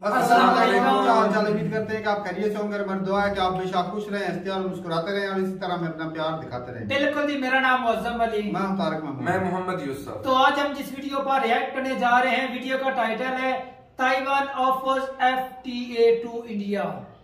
अस्सलाम वालेकुम। क्या हाल चाल? उम्मीद करते हैं कि आप खैरियत से होंगे। हमारी दुआ है कि आप हमेशा खुश रहें, हंसते और मुस्कुराते रहें और इसी तरह हमें अपना प्यार दिखाते रहें। बिल्कुल जी, मेरा नाम मुअज्जम अली, मैं हूं तारिक महमूद, मैं मोहम्मद यूसुफ। तो आज हम जिस वीडियो पर रिएक्ट करने जा रहे हैं, वीडियो का टाइटल है Taiwan offers FTA to India.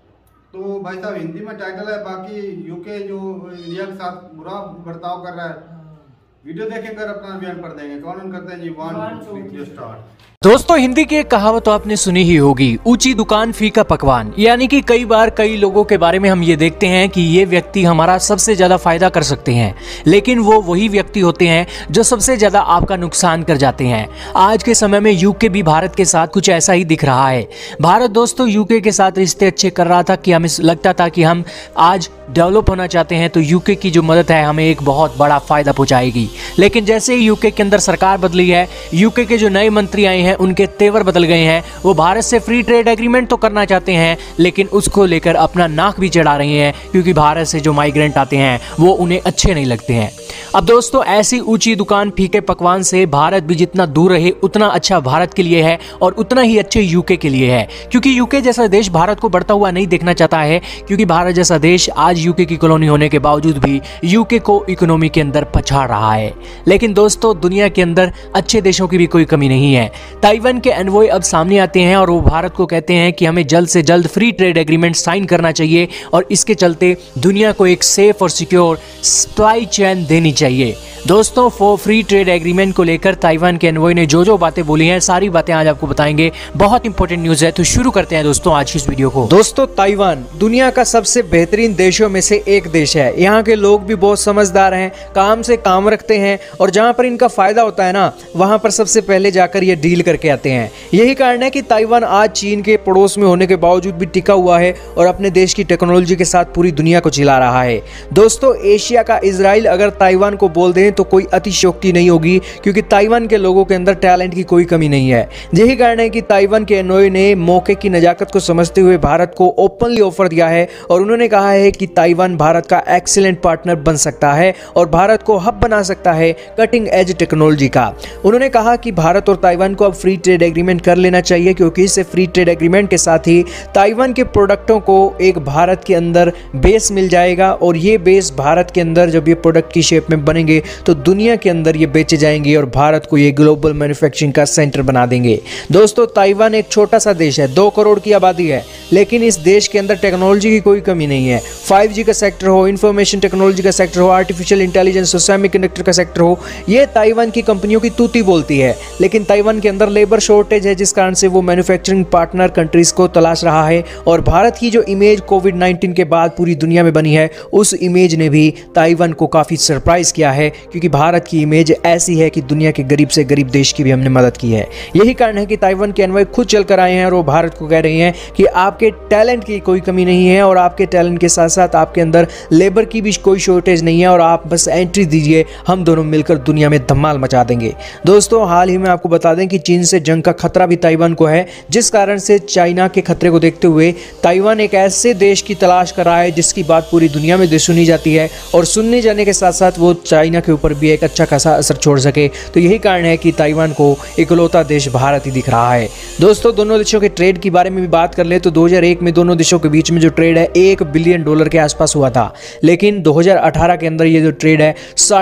तो भाई साहब हिंदी में टाइटल है, बाकी यूके जो इंडिया के साथ बुरा बर्ताव कर रहा है, वीडियो देखेंगे अपना बयान पढ़ देंगे। कौन करते हैं जी? 1 2 3 स्टार्ट। दोस्तों, हिंदी की एक कहावत तो आपने सुनी ही होगी, ऊंची दुकान फीका पकवान। यानी कि कई बार कई लोगों के बारे में हम ये देखते हैं कि ये व्यक्ति हमारा सबसे ज्यादा फायदा कर सकते हैं, लेकिन वो वही व्यक्ति होते हैं जो सबसे ज्यादा आपका नुकसान कर जाते हैं। आज के समय में यूके भी भारत के साथ कुछ ऐसा ही दिख रहा है। भारत दोस्तों यूके के साथ रिश्ते अच्छे कर रहा था कि हमें लगता था कि हम आज डेवलप होना चाहते हैं तो यूके की जो मदद है हमें एक बहुत बड़ा फायदा पहुंचाएगी। लेकिन जैसे ही यूके के अंदर सरकार बदली है, यूके के जो नए मंत्री आए हैं उनके तेवर बदल गए हैं। वो भारत से फ्री ट्रेड एग्रीमेंट तो करना चाहते हैं, लेकिन उसको लेकर अपना नाक भी चढ़ा रहे हैं, क्योंकि भारत से जो माइग्रेंट आते हैं वो उन्हें अच्छे नहीं लगते हैं। अब दोस्तों, ऐसी ऊंची दुकान फीके पकवान से भारत भी जितना दूर रहे उतना अच्छा भारत के लिए है और उतना ही अच्छे यूके के लिए है, क्योंकि यूके जैसा देश भारत को बढ़ता हुआ नहीं देखना चाहता है, क्योंकि भारत जैसा देश आज यूके की कॉलोनी होने के बावजूद भी यूके को इकोनॉमी के अंदर पछाड़ रहा है। लेकिन दोस्तों, दुनिया के अंदर अच्छे देशों की भी कोई कमी नहीं है। ताइवान के एनवॉय अब सामने आते हैं और वो भारत को कहते हैं कि हमें जल्द से जल्द फ्री ट्रेड एग्रीमेंट साइन करना चाहिए और इसके चलते दुनिया को एक सेफ और सिक्योर सप्लाई चेन देनी चाहिए। दोस्तों, फ्री ट्रेड एग्रीमेंट को लेकर ताइवान के एनवॉय ने जो जो बातें बोली हैं, सारी बातें आज आपको बताएंगे। बहुत इंपॉर्टेंट न्यूज़ है, तो शुरू करते हैं दोस्तों आज की इस वीडियो को। दोस्तों, ताइवान दुनिया का सबसे बेहतरीन देशों में से एक देश है। यहाँ के लोग भी बहुत समझदार हैं, काम से काम रखते हैं और जहाँ पर इनका फायदा होता है ना, वहाँ पर सबसे पहले जाकर ये डील करके आते हैं। यही कारण है कि ताइवान आज चीन के पड़ोस में होने के बावजूद भी टिका हुआ है और अपने देश की टेक्नोलॉजी के साथ पूरी दुनिया को चिल्ला रहा है। दोस्तों, एशिया का इजराइल अगर ताइवान को बोल दें तो कोई अतिशयोक्ति नहीं होगी, क्योंकि ताइवान के लोगों के अंदर टैलेंट की कोई कमी नहीं है। यही कारण है कि ताइवान के एनओए ने मौके की नजाकत को समझते हुए भारत को ओपनली ऑफर दिया है और उन्होंने कहा है कि ताइवान भारत का एक्सीलेंट पार्टनर बन सकता है और भारत को हब बना सकता है कटिंग एज टेक्नोलॉजी का। उन्होंने कहा कि भारत और ताइवान को अब फ्री ट्रेड एग्रीमेंट कर लेना चाहिए, क्योंकि इससे फ्री ट्रेड एग्रीमेंट के साथ ही ताइवान के प्रोडक्टों को एक भारत के अंदर बेस मिल जाएगा और ये बेस भारत के अंदर जब ये प्रोडक्ट की शेप में बनेंगे तो दुनिया के अंदर ये बेचे जाएंगे और भारत को ये ग्लोबल मैन्युफैक्चरिंग का सेंटर बना देंगे। दोस्तों, ताइवान एक छोटा सा देश है, 2 करोड़ की आबादी है, लेकिन इस देश के अंदर टेक्नोलॉजी की कोई कमी नहीं है। 5G का सेक्टर हो, इंफॉर्मेशन टेक्नोलॉजी का सेक्टर हो, आर्टिफिशियल इंटेलिजेंस हो, सेमीकंडक्टर का सेक्टर हो, ये ताइवान की कंपनियों की तूती बोलती है। लेकिन ताइवान के अंदर लेबर शॉर्टेज है, जिस कारण से वो मैन्युफैक्चरिंग पार्टनर कंट्रीज को तलाश रहा है और भारत की जो इमेज कोविड-19 के बाद पूरी दुनिया में बनी है, उस इमेज ने भी ताइवान को काफ़ी सरप्राइज किया है, क्योंकि भारत की इमेज ऐसी है कि दुनिया के गरीब से गरीब देश की भी हमने मदद की है। यही कारण है कि ताइवान के एनवॉय खुद चल कर आए हैं और वो भारत को कह रहे हैं कि आपके टैलेंट की कोई कमी नहीं है और आपके टैलेंट के साथ साथ आपके अंदर लेबर की भी कोई शॉर्टेज नहीं है और आप बस एंट्री दीजिए, हम दोनों मिलकर दुनिया में धमाल मचा देंगे। दोस्तों, हाल ही में आपको बता दें कि चीन से जंग का खतरा भी ताइवान को है, जिस कारण से चाइना के खतरे को देखते हुए ताइवान एक ऐसे देश की तलाश कर रहा है जिसकी बात पूरी दुनिया में सुनी जाती है और सुनने जाने के साथ साथ वो चाइना के ऊपर भी एक अच्छा खासा असर छोड़ सके। तो यही कारण है कि ताइवान को इकलौता देश भारत ही दिख रहा है। दोस्तों, दोनों देशों के ट्रेड के बारे में भी बात कर ले तो 2001 में दोनों देशों के बीच में जो ट्रेड है $1 बिलियन के आसपास हुआ था, लेकिन 2018 के अंदर ये जो ट्रेड है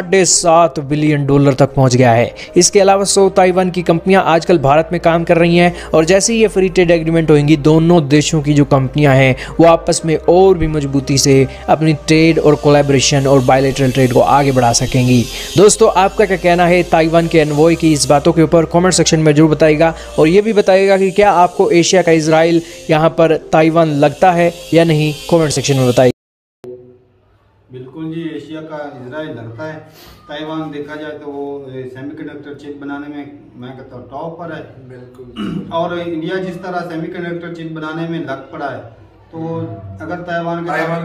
$7.5 बिलियन तक पहुंच गया है। इसके अलावा 100 ताइवान की कंपनियां आजकल भारत में काम कर रही हैं और जैसे ही ये फ्री ट्रेड एग्रीमेंट होंगी, दोनों देशों की जो कंपनियां हैं वो आपस में और भी मजबूती से अपनी ट्रेड और कोलैबोरेशन और बायलैटरल ट्रेड को आगे बढ़ा सकेंगी। दोस्तों, आपका क्या कहना है ताइवान के एनवॉय की इस बातों के ऊपर? कमेंट सेक्शन में जरूर बताइएगा और ये भी बताइएगा कि क्या आपको एशिया का इजराइल यहाँ पर ताइवान लगता है या नहीं। कमेंट सेक्शन में बताइए। बिल्कुल जी, एशिया का इजराइल लगता है। ताइवान देखा जाए तो वो सेमीकंडक्टर चिप बनाने में मैं कहता हूँ टॉप पर है। बिल्कुल। और इंडिया जिस तरह सेमीकंडक्टर चिप बनाने में लग पड़ा है, तो अगर ताइवान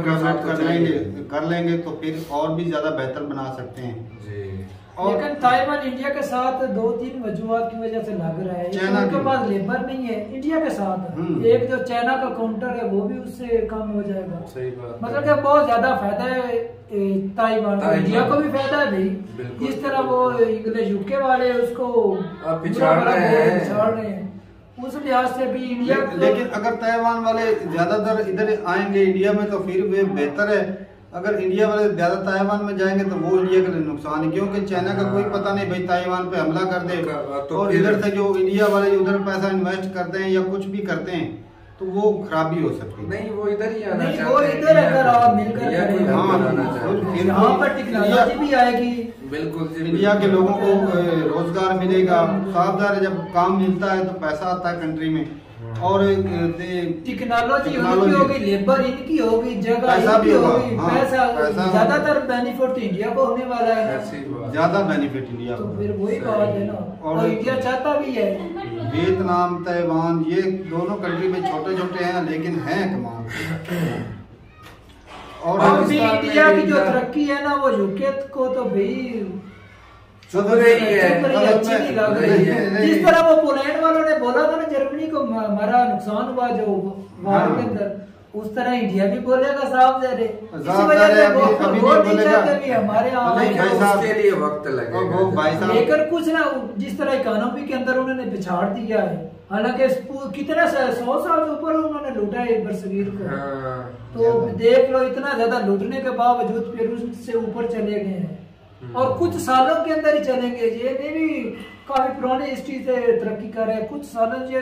कर लेंगे तो फिर और भी ज्यादा बेहतर बना सकते हैं। लेकिन ताइवान इंडिया के साथ 2-3 वजूहात की वजह से लग रहा है। उनके पास लेबर नहीं है इंडिया के साथ, एक जो चाइना का काउंटर है वो भी उससे कम हो जाएगा। सही बात, मतलब कि बहुत ज्यादा फायदा है ताइवान को, इंडिया को भी फायदा है भाई। जिस तरह वो इंग्लिश यूके वाले उसको पिछाड़ रहे हैं, उस लिहाज से भी इंडिया लेकिन अगर ताइवान वाले ज्यादातर इधर आएंगे इंडिया में तो फिर वे बेहतर है। अगर इंडिया वाले ज्यादा ताइवान में जाएंगे तो वो इंडिया के लिए नुकसान है, क्योंकि चाइना का कोई पता नहीं भाई ताइवान पे हमला कर दे तो और इधर से जो इंडिया वाले उधर पैसा इन्वेस्ट करते हैं या कुछ भी करते हैं तो वो खराबी हो सकती है। नहीं वो इधर ही आना नहीं, वो इधर अगर आप मिलकर यहाँ पर टेक्नोलॉजी भी आएगी, बिल्कुल इंडिया के लोगों को रोजगार मिलेगा। साफ ज़ाहिर है जब काम मिलता है तो पैसा आता है कंट्री में, और टेक्नोलॉजी उनकी होगी, लेबर इनकी होगी, जगह इनकी होगी, पैसा ज्यादातर बेनिफिट इंडिया को होने वाला है, ज्यादा बेनिफिट इंडिया तो फिर वही बात है ना। और इंडिया चाहता भी है। वियतनाम, ताइवान ये दोनों कंट्री में छोटे छोटे हैं लेकिन हैं कमाल। और अभी इंडिया की जो तरक्की है ना वो यूके को तो भाई अच्छी नहीं लग रही है। जिस तरह वो पोलैंड वालों ने बोला था ना जर्मनी को हमारा नुकसान हुआ जो वार के अंदर, उस तरह इंडिया भी बोलेगा साफ दे रहे। इसी वजह से वो नहीं चाहते भी हमारे उसके लिए वक्त लगेगा। लेकिन कुछ ना जिस तरह इकोनॉमी के अंदर उन्होंने पिछाड़ दिया है, हालांकि कितना 100 साल के ऊपर उन्होंने लूटा है बरसगीर को, तो देख लो इतना ज्यादा लूटने के बावजूद फिर उससे ऊपर चले गए हैं और कुछ सालों के अंदर ही चलेंगे। ये नहीं भी काफी पुराने हिस्ट्री से तरक्की कर रहे हैं, कुछ सालों से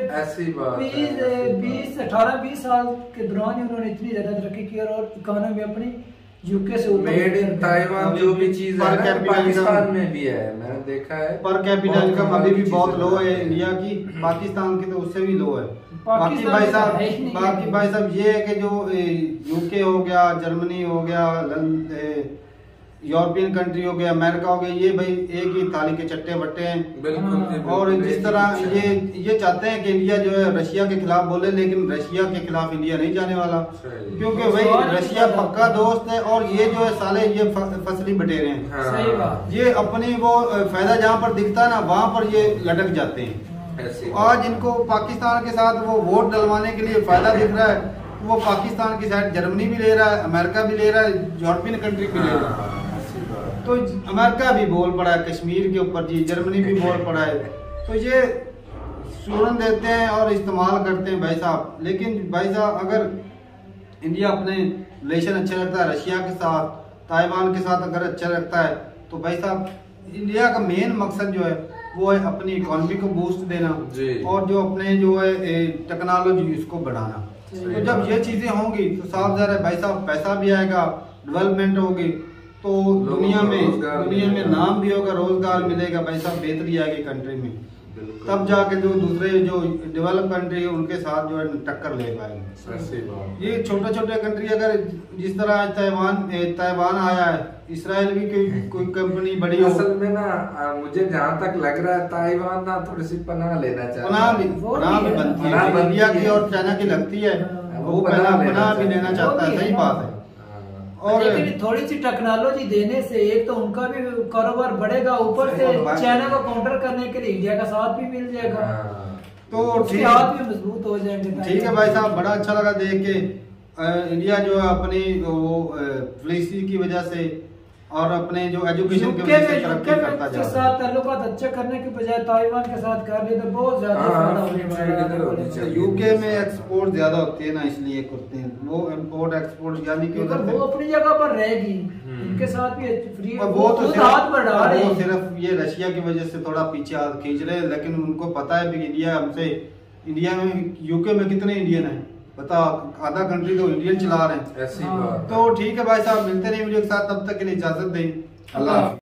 20 साल के दौरान ही उन्होंने इतनी ज्यादा तरक्की की और इकोनॉमी अपनी यूके से ऊपर। मेड इन ताइवान जो भी चीज है पाकिस्तान में भी है, मैंने देखा है। पर कैपिटा इनकम अभी भी बहुत लो है इंडिया की, पाकिस्तान की तो उससे भी लो है। बाकी भाई साहब ये है कि जो यूके हो गया, जर्मनी हो गया, यूरोपियन कंट्री हो गया, अमेरिका हो गया, ये भाई एक ही थाली के चट्टे बट्टे हैं। बिल्कुल। और जिस तरह ये चाहते हैं कि इंडिया जो है रशिया के खिलाफ बोले, लेकिन रशिया के खिलाफ इंडिया नहीं जाने वाला, क्योंकि भाई रशिया पक्का दोस्त है और ये जो है साले ये फसली बटेरे हैं। सही बात। ये अपनी वो फायदा जहाँ पर दिखता है ना वहाँ पर ये लटक जाते हैं। आज इनको पाकिस्तान के साथ वो वोट डलवाने के लिए फायदा दिख रहा है, वो पाकिस्तान की साइड जर्मनी भी ले रहा है, अमेरिका भी ले रहा है, यूरोपियन कंट्री भी ले रहा है। तो अमेरिका भी बोल पड़ा है कश्मीर के ऊपर जी, जर्मनी भी बोल पड़ा है, तो ये सूरन देते हैं और इस्तेमाल करते हैं भाई साहब। लेकिन भाई साहब अगर इंडिया अपने रिलेशन अच्छे रखता है रशिया के साथ, ताइवान के साथ अगर अच्छा रखता है तो भाई साहब इंडिया का मेन मकसद जो है वो है अपनी इकोनॉमी को बूस्ट देना और जो अपने जो है टेक्नोलॉजी उसको बढ़ाना। तो जब ये चीजें होंगी तो साफ ज़ाहिर है भाई साहब पैसा भी आएगा, डेवलपमेंट होगी, तो दुनिया में नाम भी होगा, रोजगार मिलेगा, भाई साहब बेहतरी आएगी कंट्री में, तब जाके जो दूसरे जो डेवलप कंट्री है उनके साथ जो है टक्कर ले पाएंगे। ये छोटे छोटे कंट्री अगर जिस तरह आज ताइवान आया है, इसराइल भी कोई कंपनी बड़ी हो। असल में ना मुझे जहाँ तक लग रहा है ताइवान ना थोड़ी सी पनाह लेना चाहिए, पनाह भी बनती है इंडिया की और चाइना की लगती है, वो पनाह भी लेना चाहता है। सही बात है। और लेकिन थोड़ी सी टेक्नोलॉजी देने से एक तो उनका भी कारोबार बढ़ेगा, ऊपर से चाइना को काउंटर करने के लिए इंडिया का साथ भी मिल जाएगा, तो हाथ भी मजबूत हो जाएंगे। ठीक है भाई साहब, बड़ा अच्छा लगा देख के इंडिया जो है अपनी वो पॉलिसी की वजह से और अपने जो एजुकेशन की वजह से तरक्की करता जा रहा है। ताल्लुकात अच्छे करने के बजाय ताइवान के साथ कर ले तो बहुत ज्यादा फायदा होने वाला है। यूके में एक्सपोर्ट ज्यादा होती है ना, इसलिए करते हैं वो इम्पोर्ट एक्सपोर्ट, यानी कि वो अपनी जगह पर रहेगी, इनके साथ भी फ्री वो तो हाथ पर डाल रहे हैं। सिर्फ ये रशिया की वजह से थोड़ा पीछे हाथ खींच रहे हैं, लेकिन उनको पता है भी इंडिया हमसे, इंडिया में यूके में कितने इंडियन है बता, आधा कंट्री तो इंडियन चला रहे हैं। ऐसी बात। तो ठीक है भाई साहब, मिलते नहीं वीडियो के साथ, तब तक के लिए इजाजत दें। अल्लाह।